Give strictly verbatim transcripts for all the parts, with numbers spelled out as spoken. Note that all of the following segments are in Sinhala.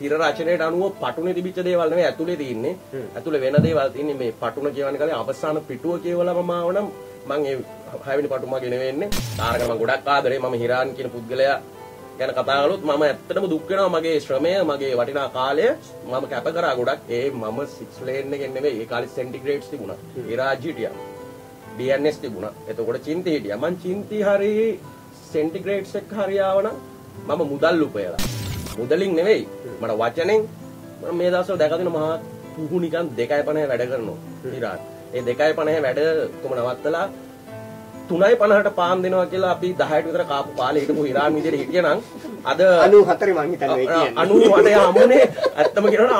තිර රචනයට අනුව පටුනේ තිබිච්ච දේවල් නෙවෙයි ඇතුලේ තියෙන්නේ. ඇතුලේ වෙන දේවල් තියෙන්නේ මේ පටුන කියවන කාලේ අවසාන පිටුව කියවලා මම ආවනම් මම ඒ හයවෙනි පටු මගේ නෙවෙන්නේ. තාරක මම ගොඩක් ආදරේ මම හිරාන් කියන පුද්ගලයා ගැන කතා කළොත් මම ඇත්තටම දුක් වෙනවා මගේ ශ්‍රමය මගේ වටිනා කාලය මම කැප කරා ගොඩක්. ඒ මම six lane එකෙන් නෙවෙයි ඒ කාලේ සෙන්ටිග්‍රේඩ්ස් තිබුණා. හිරාජ් හිටියා. ඩී එන් එස් තිබුණා. එතකොට චින්ති හිටියා. මං චින්ති හරි සෙන්ටිග්‍රේඩ්ස් එක හරි ආවනම් මම මුදල් උපයලා. මුදලින් නෙවෙයි මට වචනෙන් මම මේ දවස්වල දැකලා තියෙන මහා පුහු නිකන් දෙකයි පනහේ වැඩ කරනවා. හිරාජ්. ඒ දෙකයි පනහේ වැඩ කොම නවත්තලා තුනයි පනහට පාන් දෙනවා කියලා අපි දහයට විතර කාපු කාලේ හිටපු හිරාන් විදිහට හිටියනම් අද අනූහතර මං හිතන්නේ ඒ කියන්නේ අනූහට හමුනේ ඇත්තම කියනවනම්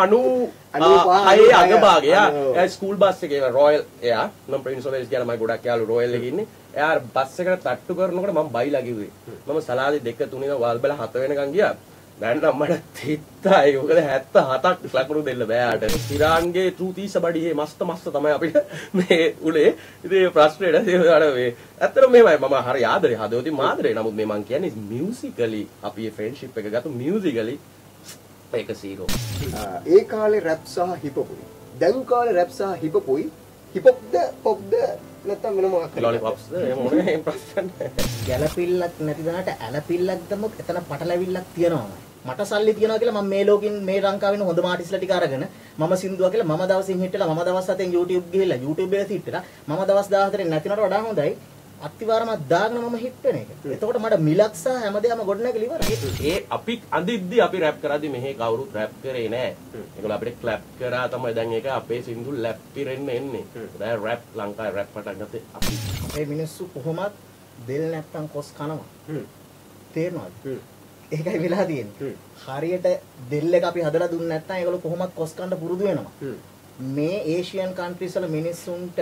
අනූහය අගභාගය. එයා ස්කූල් බස් එකේ රොයල් එයා නම් ප්‍රින්ස් වෙල්ස් කියලා මම ගොඩක් යාළු රොයල් එකේ ඉන්නේ. එයා බස් එකට තට්ටු කරනකොට මම බයිලා කිව්වේ. මම සලාදේ දෙක තුන ඉඳන් වල් බල හත වෙනකන් ගියා. දැන් මට තිත්තයි මොකද හැත්තෑ හතක් ලකුණු දෙන්න බෑට. හිරාන්ගේ ත්‍ෘතීස බඩියේ මස්ත මස්ත තමයි අපිට මේ උලේ. ඉතින් ෆ්‍රස්ට්‍රේට් ඒ අර මේ ඇත්තටම මේවයි මම හරි ආදරේ හදවතින් මාදරේ. නමුත් මේ මං කියන්නේ මියුසිකලි අපි මේ ෆ්‍රෙන්ඩ්ෂිප් එක ගත්ත මියුසිකලි ඒක සීරෝ. ඒ කාලේ රැප් සහ හිප් හොප්. දැන් කාලේ රැප් සහ හිප් හොප්යි හිප් හොප්ද පොප්ද නැත්නම් වෙන මොකක්ද? ලොලිපොප්ස්ද එහෙම මොනේ ප්‍රශ්න. ගැලපිල්ලක් නැති දනට ඇලපිල්ලක් දමොත් එතන පටලැවිල්ලක් තියෙනවා. මට සල්ලි තියනවා කියලා මම මේ ලෝකෙන් මේ ලංකාවේ ඉන්න හොඳම ආටිස්ලා ටික අරගෙන මම සින්දුවා කියලා මම දවසින් හිටලා මම දවස් හතෙන් YouTube ගිහලා YouTube එකේ හිටලා මම දවස් දාහතරෙන් නැතිනට වඩා හොඳයි අත්තිවාරමක් දාගෙන මම හිට වෙන එක. එතකොට මට මිලක් සහ හැමදේම ගොඩනැගිලි ඉවරයි. ඒ අපි අඳිද්දි අපි රැප් කරද්දි මෙහෙ කවුරුත් රැප් කරේ නෑ. ඒගොල්ලෝ අපිට ක්ලැප් කරා තමයි දැන් ඒක අපේ සින්දු ලැප් පිරෙන්න එන්නේ. දැන් රැප් ලංකාවේ රැප් පටන් ගත්තේ අපි. අපේ මිනිස්සු කොහොමත් දෙල් නැත්තම් කොස් කනවා. තේරෙනවද? ඒකයි වෙලා තියෙන්නේ. හරියට දෙල් එක අපි හදලා දුන්නේ නැත්නම් ඒගොල්ලෝ කොහොමත් කොස් කන්න පුරුදු වෙනවා. මේ ඒෂියන් කන්ට්‍රීස් වල මිනිස්සුන්ට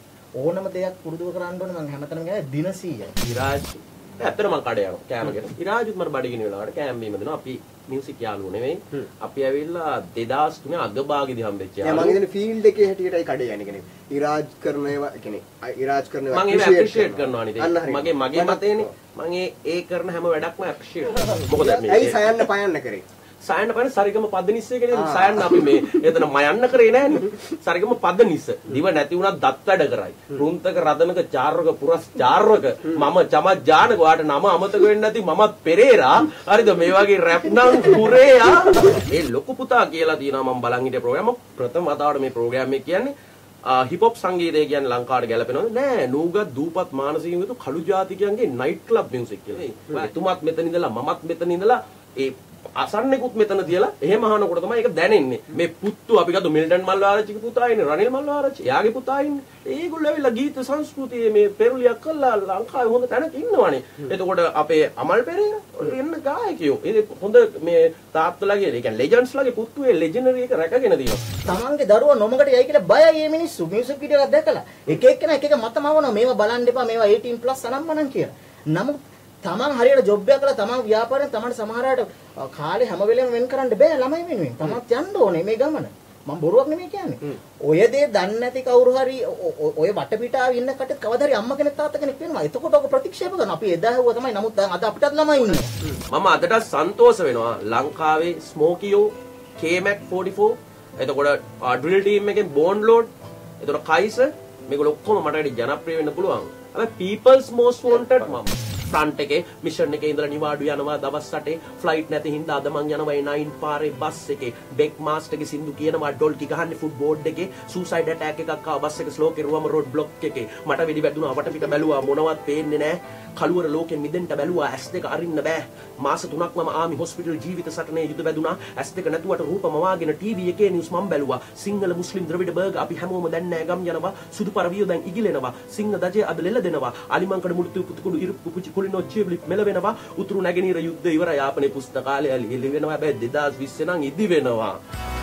ඕනම දෙයක් පුරුදු කරන්න ඕනේ මම හැමතැනම ගියා දින සීයයි. හිරාජ් ඇත්තටම මම කඩේ යනවා කෑම ගෙන. හිරාජුත් මට බඩගිනි වෙලාවට කෑම බීම දෙනවා. අපි මියුසික් යාළුවෝ නෙවෙයි. අපි ඇවිල්ලා දෙදාස් තුනේ අගභාගෙදි හම්බෙච්ච යාළුවෝ. මම හිතන්නේ ෆීල්ඩ් එකේ හැටියටයි කඩේ යන්නේ කෙනෙක්. හිරාජ් කරන ඒවා කියන්නේ හිරාජ් කරන ඒවා මම ඒක ඇප්‍රීෂিয়েට් කරනවා අනිත් මගේ මගේ මතේනේ මම ඒ ඒ කරන හැම වැඩක්ම ඇප්‍රීෂিয়েට් කරනවා. මොකද මේ ඇයි සයන්න පයන්න කරේ? සයන්න පයන්න සරිගම පදනිස්සේ කියන්නේ සයන්න අපි මේ එතන මයන්න කරේ නෑනේ. සරිගම පදනිස්ස. දිව නැති වුණත් දත් වැඩ කරයි. රුන්තක රදනක චාරක පුරස් චාරක මම චමත් ජානක වාට නම අමතක වෙන්නේ නැති මමත් පෙරේරා. හරිද මේ වගේ රැප් නම් කුරේයා. ඒ ලොකු පුතා කියලා තියෙනවා මම බලන් හිටිය ප්‍රෝග්‍රෑම් එක. ප්‍රථම වතාවට මේ ප්‍රෝග්‍රෑම් එක කියන්නේ හිප් හොප් සංගීතය කියන්නේ ලංකාවට ගැලපෙනවද නෑ නූගත් දූපත් මානසිකින් යුතු කළු ජාතිකයන්ගේ නයිට් ක්ලබ් මියුසික් කියලා. එතුමත් මෙතන ඉඳලා මමත් මෙතන ඉඳලා ඒ අසන්නෙකුත් මෙතන තියලා එහෙම අහනකොට තමයි ඒක දැනෙන්නේ. මේ පුත්තු අපි ගත්ත මිල්ටන් මල්වාරච්චිගේ පුතා ඉන්නේ රනිල් මල්වාරච්චි. එයාගේ පුතා ඉන්නේ. ඒගොල්ලෝ ඇවිල්ලා ගීත සංස්කෘතියේ මේ පෙරලියක් කළා ලංකාවේ හොඳ තැනක ඉන්නවනේ. එතකොට අපේ අමල් පෙරේරා එන්න ගායකයෝ. ඒ හොඳ මේ තාත්තලාගේ ඒ කියන්නේ ලෙජන්ඩ්ස්ලාගේ පුත්තු ඒ ලෙජෙනරි එක රැකගෙන තියෙනවා. තමන්ගේ දරුවා නොමකට යයි කියලා බයයි මේ මිනිස්සු. මියුසික් වීඩියෝ එකක් දැකලා එක එක්කෙනා එක එක මතමවනවා මේවා බලන්න එපා මේවා eighteen plus අනම්මනම් කියලා. නමුත් තමන් හරියට ජොබ් එකක් කරලා තමන් ව්‍යාපාරයෙන් තමන්ට සමහර අයට කාලේ හැම වෙලෙම වෙන් කරන්න බෑ ළමයි වෙනුවෙන්. තමන්ත් යන්න ඕනේ මේ ගමන. මම බොරුවක් නෙමෙයි කියන්නේ. ඔය දේ දන්නේ නැති කවුරු හරි ඔය වටපිටාවේ ඉන්න කට්ටිය කවදා හරි අම්මා කෙනෙක් තාත්තා කෙනෙක් වෙනවා. එතකොට ඔක ප්‍රතික්ෂේප කරනවා. අපි එදා හැවුවා තමයි. නමුත් දැන් අද අපිටත් ළමයි ඉන්නවා. මම අදට සන්තෝෂ වෙනවා ලංකාවේ ස්මෝකියෝ K-Mac forty-four එතකොට ඩ්‍රිල් ටීම් එකේ බෝන් ලෝඩ් එතකොට කයිස මේගොල්ලෝ ඔක්කොම මට වැඩි ජනප්‍රිය වෙන්න පුළුවන්. හැබැයි people's most wanted මම ෆ්‍රන්ට් එකේ මිෂන් එකේ ඉඳලා නිවාඩු යනවා දවස් අටේ ෆ්ලයිට් නැති හින්දා අද මං යනවා නයින් පාරේ බස් එකේ බෙක් මාස්ටර්ගේ සින්දු කියනවා ඩොල්ටි ගහන්නේ ෆුට් බෝඩ් එකේ සූසයිඩ් ඇටැක් එකක් ආවා බස් එක ස්ලෝ කෙරුවම රෝඩ් බ්ලොක් එකේ මට වෙඩි වැදුනා වටපිට බැලුවා මොනවත් පේන්නේ නැහැ කලුවර ලෝකෙන් මිදෙන්න බැලුවා ඇස් දෙක අරින්න බෑ මාස තුනක් මම ආමි හොස්පිටල් ජීවිත සටනේ යුද වැදුනා ඇස් දෙක නැතුවට රූප මවාගෙන ටීවී එකේ නිවුස් මම බැලුවා සිංහල මුස්ලිම් ද්‍රවිඩ බර්ග අපි හැමෝම දැන් නෑ ගම් යනවා සුදු පරවිය දැන් ඉගිලෙනවා සිංහ දජේ අද ලෙල දෙනවා අලිමංකඩ මුඩු පුතුකුඩු ඉරුප්පු පුචි කුලිනෝ ජීබ්ලි මෙල වෙනවා උතුරු නැගෙනහිර යුද්ධ ඉවර යාපනයේ පුස්තකාලය ලියවෙනවා හැබැයි දෙදාස් විස්ස නම් ඉදි වෙනවා